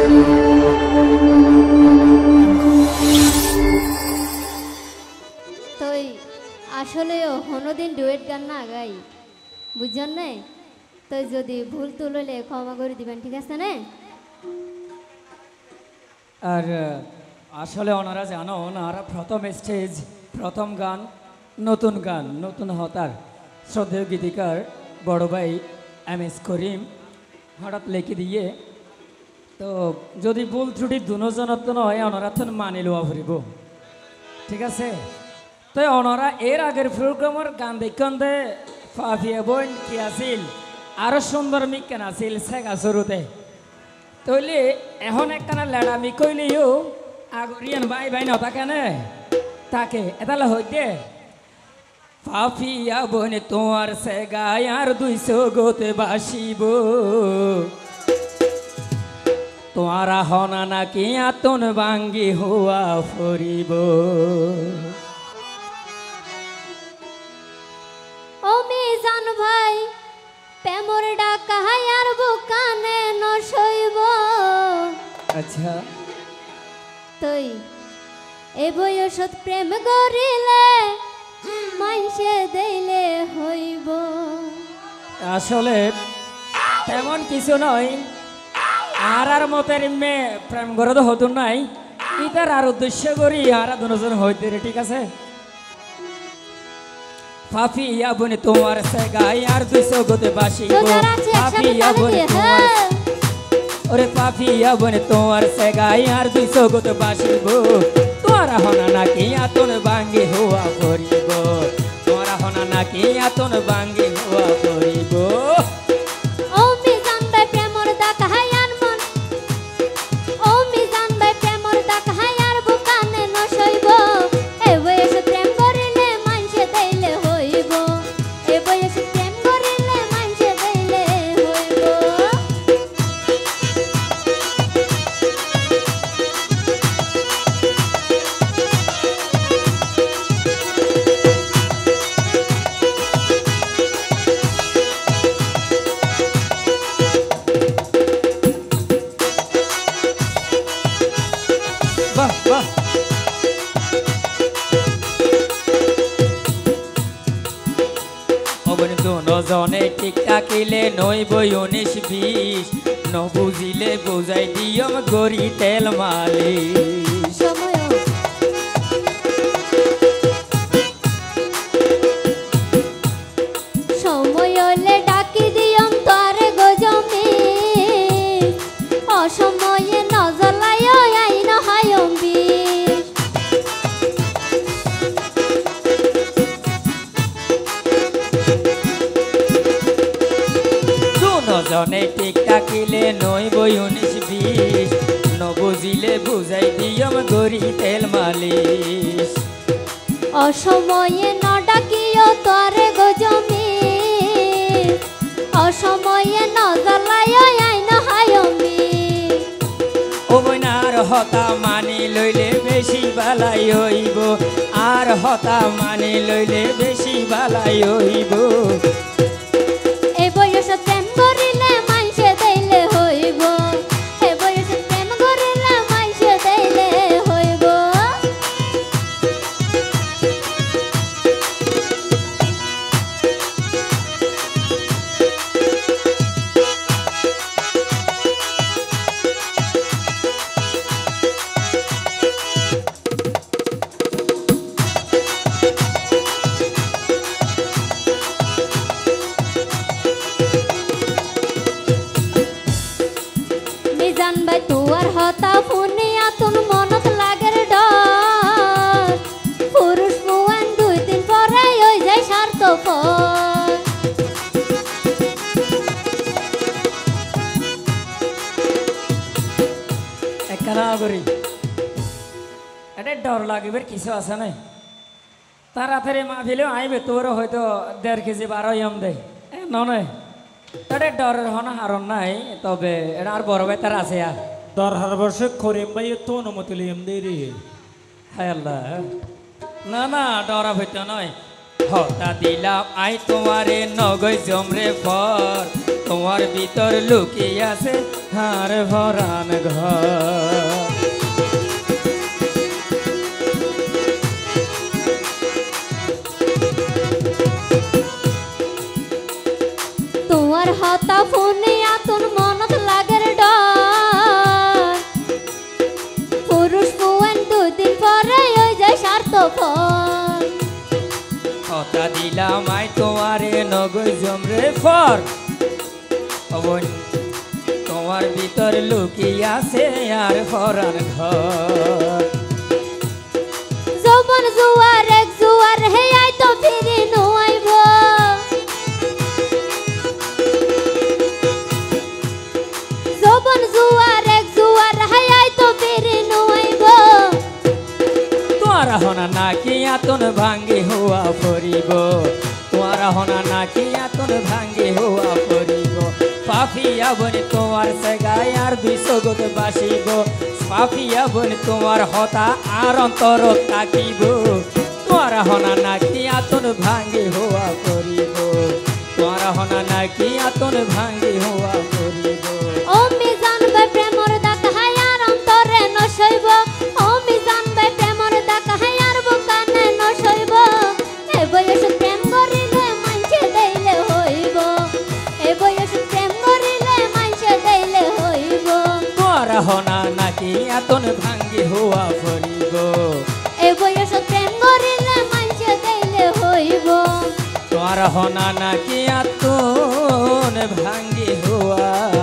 তুই আসলে হনদিন ডুয়েট গান না গাই বুঝছেন না তো যদি ভুল তুললে ক্ষমা করে দিবেন ঠিক আছে না আর আসলে ওনারা জানো ওনারা প্রথম স্টেজ প্রথম গান নতুন হতার শ্রদ্ধেয় গীতিকার বড় ভাই MS করিম হঠাৎ লিখে দিয়ে তো যদি ভুল ত্রুটি দুজনের তো নয় ওনারা তো মানি লওয়া ফুরিব ঠিক আছে তো ওনারা এর আগের প্রোগ্রামের গান দেখুন দে ফাফিয়া বোন কি আছিল আরো সুন্দর মিকেন আছিল শেখা শুরুতে তইলে এখন একখানা লেড়ামি কইলেও আগরিয়ান ভাই ভাই নতা কেন তাকে এতালে হইতে ফাফিয়া বোন তোমার সে গায় আর 200 গোতে বাসিব তোমারা হনা নাকি আতন ভাঙ্গি হওয়া ফরিব ও মিজান ভাই প্রেমর ডাকা আর বুকানে নসইব আচ্ছা তুই এ বয়সত প্রেম করিলে মাইসে দেইলে হইব আসলে তেমন কিছু নয় আর মতের মেয়ে প্রেম করে তো হতো নাই ইতার আর উদ্দেশ্য করি আর দুজন হইতে রে ঠিক আছে ফাফিয়া বনে তোমার সে গায় আর 200 গোতে বাসিব ফাফিয়া বনে তোমার ওরে পাপিয়া বনে তোমার সে গায় আর 200 গোতে বাসিব তোমারা হনা নাকি আতন ভাঙ্গি হওয়া করিব তোমারা হনা নাকি আতন ভাঙ্গি হওয়া করিব ও মিজান ভাই প্রেমর ডাকা আর মন ও মিজান ভাই প্রেমর ডাকা আর বুকানে নসইব এ বয়সে প্রেম করিলে মাইসে দেইলে হইব এ বয়সে প্রেম করিলে মাইসে দেইলে হইব বাহ বাহ নজনে ঠিক থাকিলে নইব 19-20 ন বুঝিলে বুঝাই দিয়ম গরি তেল মালিশ সময় সময় হলে ডাকি দিয়ম তোরে গজমি অসময়ে নজলায় আইন হায়ম বিষ নজনে ঠিক থাকিলে নইব 19-20 ন বুঝিলে বুঝাই দিয়ম গরি তেল মালিশ অসময়ে ন ডাকিও তোরে গজমি অসময়ে নজলায় আইন হায়ম বিষ ও বইনার হতা মানি লইলে বেশি বালাই হইব আর হতা মানি লইলে বেশি বালাই হইব এ বয়সে প্রেম করিলে মাইসে দেইলে হইব এ বয়সে প্রেম করিলে মাইসে দেইলে হইব মিজান ভাই তুয়ার হতা ফুনিয়া তুন মনত লাগের ডর পুরুষ মুয়ান 2 দিন পরে হই যায় স্বার্থপর একখানা করি এটা ডর লাগিবার কিছু আছে নাই তাড়াতাড়ি মাহফিলেও আইবে তোরও হয়তো 1.5 কেজি 12 এম দেয় নয় এটা ডরের হন হারণ নাই তবে এটা আর বড় ভাই তার আছে আর 10 বর্ষে করিম ভাই তো অনুমতি লিম দেরি হায় আল্লাহ না না ডরা হইতে নয় হতা দিলাম আই তোমারে নগৈ জমরে ফর তোমার ভিতর লুকিয়ে আছে হার ভরান ঘর তোমার হতা ফোনে আতুন মনত লাগের ডর পুরুষ পুয়ান দুদিন পরে ওই যায় স্বার্থপর হতা দিলাম আই তোমারে নগৈ জমরে ফর তোমার ভিতর লুকিয়ে আছে আর ভরান ঘর যৌবন জুয়ার এক জুয়ার হে আই তো ফিরি নুয়াইব যৌবন জুয়ার এক জুয়ার হে আই তো ফিরি নুয়াইব তোমার হনা নাকি আতন ভাঙ্গি হওয়া পড়িব তোমার হনা নাকি আতন ভাঙ্গি হওয়া পড়িব পাপিয়া বনি তোমার সেগায় আর দুই সগত বাসিব পাপিয়া বনি তোমার হতা আর অন্তর তাকিব তোমার হনা নাকি আতন ভাঙ্গি হওয়া পড়িব তোমার হনা নাকি আতন ভাঙ্গি হওয়া পড়িব ও মি জানবে প্রেমর দাগ হায়ার অন্তরে নসইব ও মি জানবে প্রেমর দাগ হায়ার বুকানে নসইব এ বয়স প্রেম করিলে মানছে দেইলে হইব এ বয়স প্রেম করিলে মানছে দেইলে হইব তোমার হনা নাকি আতন ভাঙ্গি হওয়া পড়িব এ বয়স প্রেম করিলে মানছে দেইলে হইব তোমার হনা নাকি আতন ভাঙ্গি হওয়া